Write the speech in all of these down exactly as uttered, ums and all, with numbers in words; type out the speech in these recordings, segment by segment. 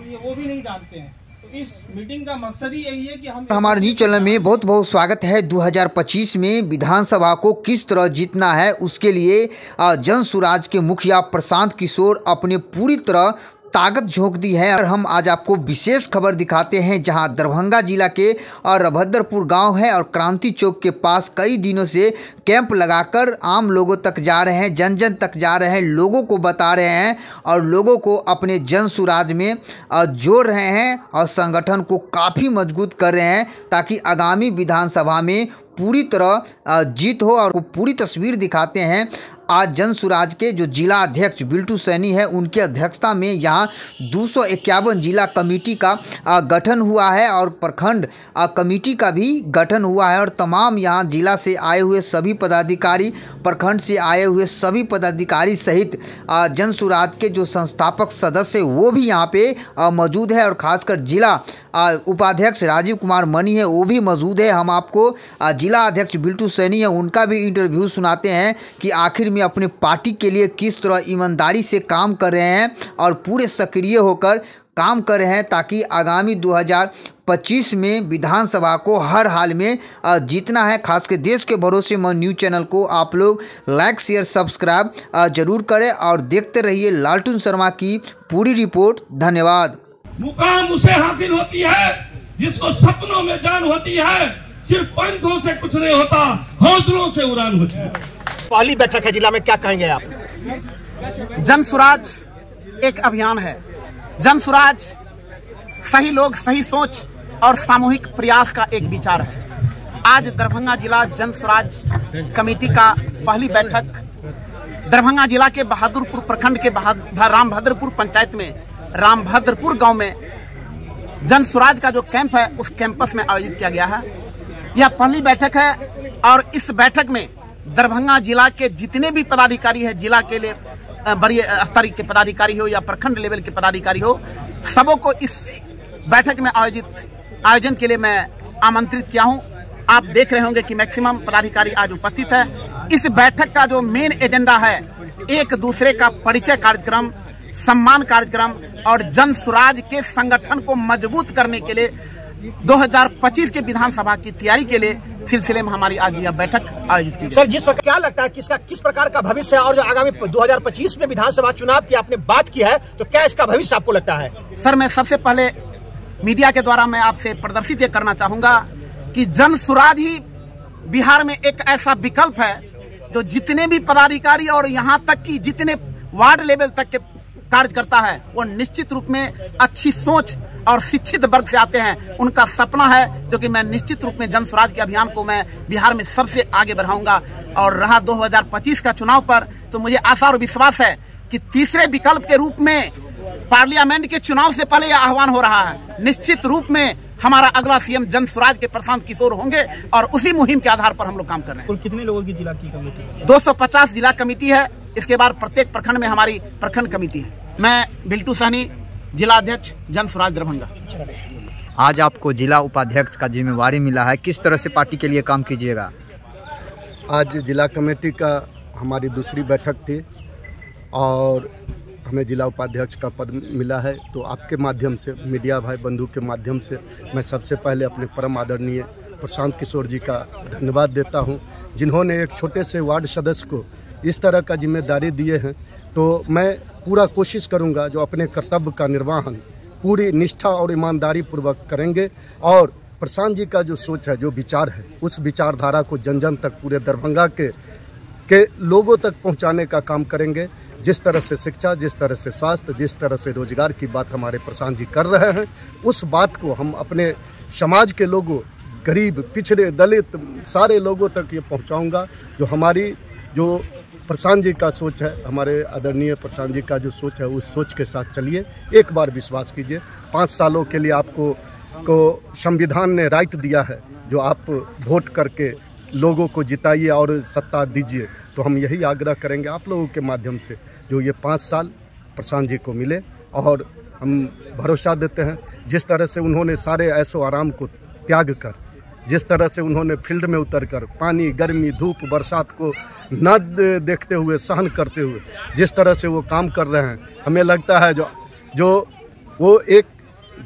होती है वो भी नहीं जानते हैं। तो इस मीटिंग का मकसद ही यही है कि हम हमारे न्यूज चैनल में बहुत बहुत स्वागत है। दो हज़ार पच्चीस में विधानसभा को किस तरह जीतना है उसके लिए जन सुराज के मुखिया प्रशांत किशोर अपने पूरी तरह ताकत झोंक दी है। और हम आज आपको विशेष खबर दिखाते हैं जहां दरभंगा जिला के और रभद्रपुर गांव है और क्रांति चौक के पास कई दिनों से कैंप लगाकर आम लोगों तक जा रहे हैं, जन जन तक जा रहे हैं, लोगों को बता रहे हैं और लोगों को अपने जन सुराज में जोड़ रहे हैं और संगठन को काफ़ी मजबूत कर रहे हैं ताकि आगामी विधानसभा में पूरी तरह जीत हो। और पूरी तस्वीर दिखाते हैं। आज जन सुराज के जो जिला अध्यक्ष बिल्टू सैनी है उनकी अध्यक्षता में यहाँ दो सौ इक्यावन जिला कमेटी का गठन हुआ है और प्रखंड कमेटी का भी गठन हुआ है और तमाम यहाँ जिला से आए हुए सभी पदाधिकारी, प्रखंड से आए हुए सभी पदाधिकारी सहित जन सुराज के जो संस्थापक सदस्य वो भी यहाँ पे मौजूद है और ख़ासकर जिला उपाध्यक्ष राजीव कुमार मनी है वो भी मौजूद है। हम आपको जिला अध्यक्ष बिल्टू सैनी है उनका भी इंटरव्यू सुनाते हैं कि आखिर में अपने पार्टी के लिए किस तरह ईमानदारी से काम कर रहे हैं और पूरे सक्रिय होकर काम कर रहे हैं ताकि आगामी दो हज़ार पच्चीस में विधानसभा को हर हाल में जीतना है। खासकर देश के भरोसेमंद न्यूज़ चैनल को आप लोग लाइक शेयर सब्सक्राइब जरूर करें और देखते रहिए लालटून शर्मा की पूरी रिपोर्ट। धन्यवाद। मुकाम उसे हासिल होती है जिसको सपनों में जान होती है, सिर्फ पंखों से कुछ नहीं होता, हौसलों से उड़ान होती है। पहली बैठक है जिला में, क्या कहेंगे आप? जन सुराज एक अभियान है। जन सुराज सही लोग, सही सोच और सामूहिक प्रयास का एक विचार है। आज दरभंगा जिला जन सुराज कमेटी का पहली बैठक दरभंगा जिला के बहादुरपुर प्रखंड के रामभद्रपुर पंचायत में रामभद्रपुर गांव में जन सुराज का जो कैंप है उस कैंपस में आयोजित किया गया है। यह पहली बैठक है और इस बैठक में दरभंगा जिला के जितने भी पदाधिकारी हैं, जिला के लिए बड़े स्तर के पदाधिकारी हो या प्रखंड लेवल के पदाधिकारी हो, सबों को इस बैठक में आयोजित आयोजन के लिए मैं आमंत्रित किया हूं। आप देख रहे होंगे कि मैक्सिमम पदाधिकारी आज उपस्थित है। इस बैठक का जो मेन एजेंडा है, एक दूसरे का परिचय कार्यक्रम, सम्मान कार्यक्रम और जन सुराज के संगठन को मजबूत करने के लिए दो हज़ार पच्चीस के विधानसभा की तैयारी के लिए सिलसिले में हमारी आज यह बैठक आयोजित की। सर, जिस प्रकार क्या लगता है किसका किस प्रकार का भविष्य है और जो आगामी दो हज़ार पच्चीस में विधानसभा चुनाव की आपने बात की है तो क्या इसका भविष्य आपको लगता है? सर, मैं सबसे पहले मीडिया के द्वारा मैं आपसे प्रदर्शित ये करना चाहूंगा कि जन सुराज ही बिहार में एक ऐसा विकल्प है जो जितने भी पदाधिकारी और यहाँ तक कि जितने वार्ड लेवल तक के कार्यकर्ता है वो निश्चित रूप में अच्छी सोच और शिक्षित वर्ग से आते हैं। उनका सपना है जो कि मैं निश्चित रूप में जन स्वराज के अभियान को मैं बिहार में सबसे आगे बढ़ाऊंगा। और रहा दो हज़ार पच्चीस का चुनाव पर, तो मुझे आशा और विश्वास है कि तीसरे विकल्प के रूप में पार्लियामेंट के चुनाव से पहले यह आह्वान हो रहा है। निश्चित रूप में हमारा अगला सीएम जन स्वराज के प्रशांत किशोर होंगे और उसी मुहिम के आधार पर हम लोग काम कर रहे हैं। कुल कितने लोगों की जिला की कमेटी है? दो सौ पचास जिला कमेटी है। इसके बाद प्रत्येक प्रखंड में हमारी प्रखंड कमेटी है। मैं बिल्टू सहनी, जिला अध्यक्ष जन स्वराज दरभंगा। आज आपको जिला उपाध्यक्ष का जिम्मेवारी मिला है, किस तरह से पार्टी के लिए काम कीजिएगा? आज जिला कमेटी का हमारी दूसरी बैठक थी और हमें जिला उपाध्यक्ष का पद मिला है। तो आपके माध्यम से, मीडिया भाई बंधु के माध्यम से मैं सबसे पहले अपने परम आदरणीय प्रशांत किशोर जी का धन्यवाद देता हूं, जिन्होंने एक छोटे से वार्ड सदस्य को इस तरह का जिम्मेदारी दिए हैं। तो मैं पूरा कोशिश करूंगा जो अपने कर्तव्य का निर्वहन पूरी निष्ठा और ईमानदारी पूर्वक करेंगे और प्रशांत जी का जो सोच है, जो विचार है, उस विचारधारा को जन जन तक, पूरे दरभंगा के के लोगों तक पहुंचाने का काम करेंगे। जिस तरह से शिक्षा, जिस तरह से स्वास्थ्य, जिस तरह से रोजगार की बात हमारे प्रशांत जी कर रहे हैं, उस बात को हम अपने समाज के लोगों, गरीब, पिछड़े, दलित, सारे लोगों तक ये पहुंचाऊंगा। जो हमारी जो प्रशांत जी का सोच है, हमारे आदरणीय प्रशांत जी का जो सोच है, उस सोच के साथ चलिए। एक बार विश्वास कीजिए, पाँच सालों के लिए आपको को संविधान ने राइट दिया है, जो आप वोट करके लोगों को जिताइए और सत्ता दीजिए। तो हम यही आग्रह करेंगे आप लोगों के माध्यम से, जो ये पाँच साल प्रशांत जी को मिले। और हम भरोसा देते हैं, जिस तरह से उन्होंने सारे ऐशो आराम को त्याग कर, जिस तरह से उन्होंने फील्ड में उतरकर पानी, गर्मी, धूप, बरसात को न देखते हुए, सहन करते हुए जिस तरह से वो काम कर रहे हैं, हमें लगता है जो जो वो एक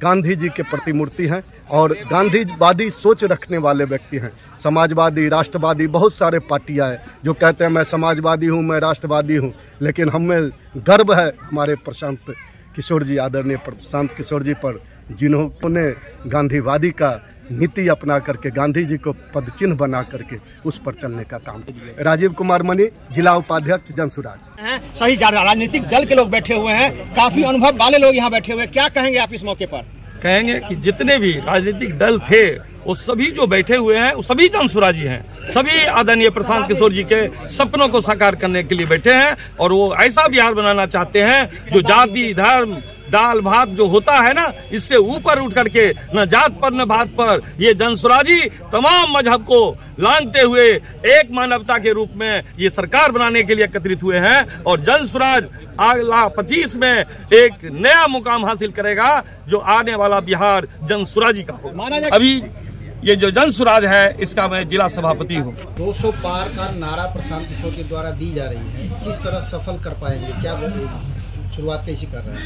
गांधी जी के प्रतिमूर्ति हैं और गांधीवादी सोच रखने वाले व्यक्ति हैं। समाजवादी, राष्ट्रवादी, बहुत सारे पार्टियां हैं जो कहते हैं मैं समाजवादी हूं, मैं राष्ट्रवादी हूं, लेकिन हमें गर्व है हमारे प्रशांत किशोर जी, आदरणीय प्रशांत किशोर जी पर, जिन्होंने गांधीवादी का नीति अपना करके गांधी जी को पदचिन्ह बना करके उस पर चलने का काम किया। राजीव कुमार मनी, जिला उपाध्यक्ष जनसुराज। सही जा रहा, राजनीतिक दल के लोग बैठे हुए हैं, काफी अनुभव वाले लोग यहाँ बैठे हुए हैं, क्या कहेंगे आप इस मौके पर? कहेंगे कि जितने भी राजनीतिक दल थे वो सभी जो बैठे हुए हैं वो सभी जनसुराजी हैं, सभी आदरणीय प्रशांत किशोर जी के सपनों को साकार करने के लिए बैठे हैं और वो ऐसा बिहार बनाना चाहते हैं जो जाति, धर्म, दाल भात जो होता है ना, इससे ऊपर उठ करके न जात पर न भात पर ये जनसुराजी तमाम मजहब को लांघते हुए एक मानवता के रूप में ये सरकार बनाने के लिए एकत्रित हुए हैं और जनसुराज अगला पच्चीस में एक नया मुकाम हासिल करेगा जो आने वाला बिहार जनसुराजी का होगा। अभी ये जो जनसुराज है इसका मैं जिला सभापति हूँ। दो सौ पार का नारा प्रशांत किशोर के द्वारा दी जा रही है, किस तरह सफल कर पाएंगे, क्या शुरुआत कैसी कर रहे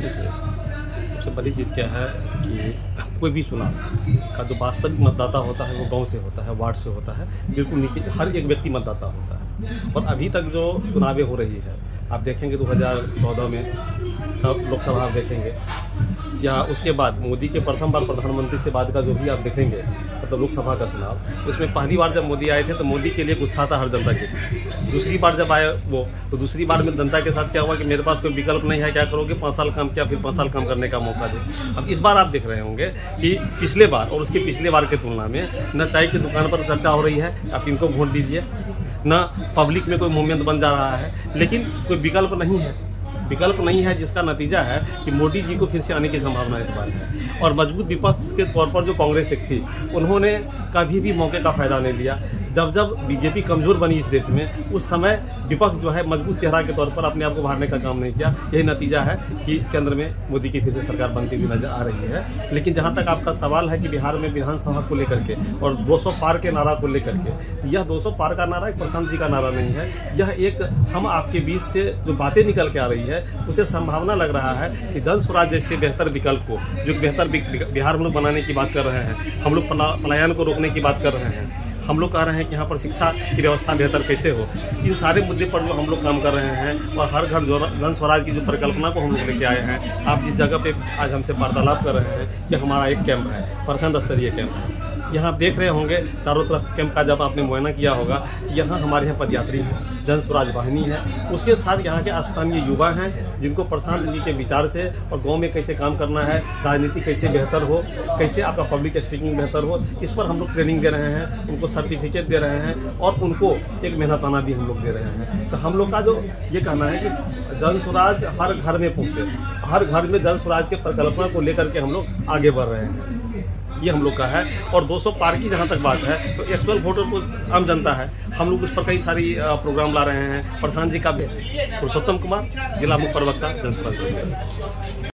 हैं? सबसे बड़ी चीज़ क्या है कि कोई भी चुनाव का जो वास्तविक मतदाता होता है वो गांव से होता है, वार्ड से होता है, बिल्कुल नीचे हर एक व्यक्ति मतदाता होता है। और अभी तक जो चुनावें हो रही है, आप देखेंगे दो हज़ार चौदह में तब लोकसभा आप देखेंगे या उसके बाद मोदी के प्रथम बार प्रधानमंत्री से बाद का जो भी आप देखेंगे मतलब लोकसभा का चुनाव, उसमें पहली बार जब मोदी आए थे तो मोदी के लिए गुस्सा था हर जनता के बीच। दूसरी बार जब आए वो तो दूसरी बार में जनता के साथ क्या हुआ कि मेरे पास कोई विकल्प नहीं है, क्या करोगे, पाँच साल काम किया, फिर पाँच साल काम करने का मौका दे। अब इस बार आप देख रहे होंगे कि पिछले बार और उसके पिछले बार के तुलना में न चाय की दुकान पर चर्चा हो रही है, आप इनको वोट दीजिए, न पब्लिक में कोई मूवमेंट बन जा रहा है, लेकिन कोई विकल्प नहीं है विकल्प नहीं है जिसका नतीजा है कि मोदी जी को फिर से आने की संभावना इस बार है। और मजबूत विपक्ष के तौर पर जो कांग्रेस एक थी, उन्होंने कभी भी मौके का फायदा नहीं लिया। जब जब बीजेपी कमजोर बनी इस देश में, उस समय विपक्ष जो है मजबूत चेहरा के तौर पर अपने आप को उभारने का काम नहीं किया। यही नतीजा है कि केंद्र में मोदी की फिर से सरकार बनती हुई नजर आ रही है। लेकिन जहां तक आपका सवाल है कि बिहार में विधानसभा को लेकर के और दो सौ पार के नारा को लेकर के, यह दो सौ पार का नारा एक प्रशांत जी का नारा नहीं है, यह एक हम आपके बीच से जो बातें निकल के आ रही है उसे संभावना लग रहा है कि जनसुराज जैसे बेहतर विकल्प को, जो बेहतर बिहार हम लोग बनाने की बात कर रहे हैं, हम लोग पलायन को रोकने की बात कर रहे हैं, हम लोग कह रहे हैं कि यहाँ पर शिक्षा की व्यवस्था बेहतर कैसे हो, इन सारे मुद्दे पर जो हम लोग काम कर रहे हैं और हर घर जन स्वराज की जो परिकल्पना को हम लोग लेके आए हैं। आप जिस जगह पे आज हमसे वार्तालाप कर रहे हैं, यह हमारा एक कैंप है, प्रखंड स्तरीय कैंप है। यहाँ देख रहे होंगे चारों तरफ कैंप का जब आपने मुआयना किया होगा, यहाँ हमारे यहाँ पदयात्री हैं, जन स्वराज वाहिनी है, उसके साथ यहाँ के स्थानीय युवा हैं जिनको प्रशांत जी के विचार से और गांव में कैसे काम करना है, राजनीति कैसे बेहतर हो, कैसे आपका पब्लिक स्पीकिंग बेहतर हो, इस पर हम लोग ट्रेनिंग दे रहे हैं, उनको सर्टिफिकेट दे रहे हैं और उनको एक मेहनताना भी हम लोग दे रहे हैं। तो हम लोग का जो ये कहना है कि जन स्वराज हर घर में पहुँचे, हर घर में जन स्वराज के परिकल्पना को लेकर के हम लोग आगे बढ़ रहे हैं, ये हम लोग का है। और दो सौ पार की जहाँ तक बात है तो एक्चुअल वोटर को आम जनता है, हम लोग उस पर कई सारी प्रोग्राम ला रहे हैं। प्रशांत जी का पुरुषोत्तम कुमार, जिला मुख्य प्रवक्ता, जनसुराज।